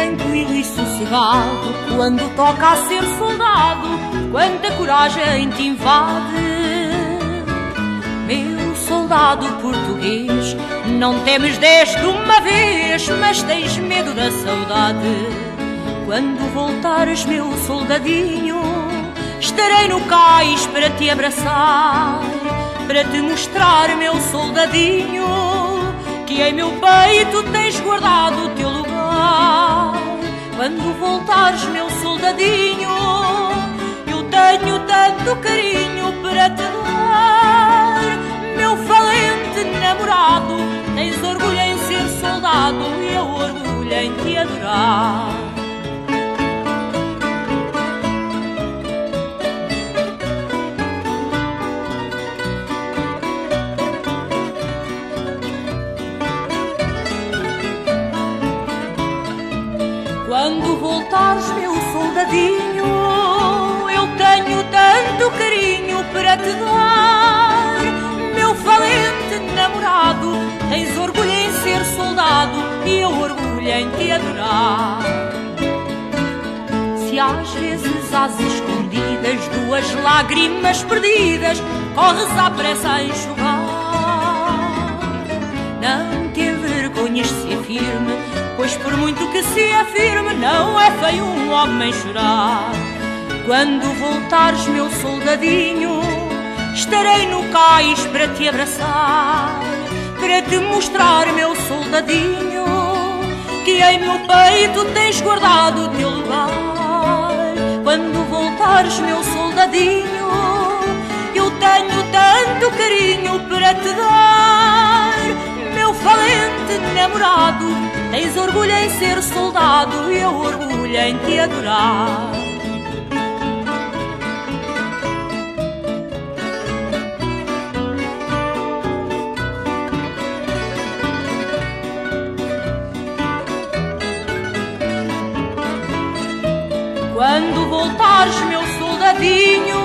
tranquilo e sossegado, quando toca a ser soldado, quanta coragem te invade. Meu soldado português, não temes desde uma vez, mas tens medo da saudade. Quando voltares, meu soldadinho, estarei no cais para te abraçar, para te mostrar, meu soldadinho, que em meu peito tens guardado o teu lugar. Quando voltares, meu soldadinho, eu tenho tanto carinho para te dar. Meu valente namorado, tens orgulho em ser soldado e eu orgulho em te adorar. Quando voltares, meu soldadinho, eu tenho tanto carinho para te dar. Meu valente namorado, tens orgulho em ser soldado e eu orgulho em te adorar. Se às vezes às escondidas, duas lágrimas perdidas, corres à pressa a enxugar, não te envergonhas de ser firme, pois por muito que se afirme, não é feio um homem chorar. Quando voltares, meu soldadinho, estarei no cais para te abraçar, para te mostrar, meu soldadinho, que em meu peito tens guardado o teu lugar. Quando voltares, meu soldadinho, eu tenho tanto carinho para te dar. Meu valente namorado, tens orgulho em ser soldado e eu orgulho em te adorar. Quando voltares, meu soldadinho,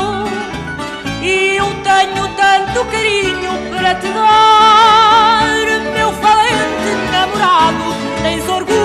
eu tenho tanto carinho para te dar. Meu valente namorado, tens orgulho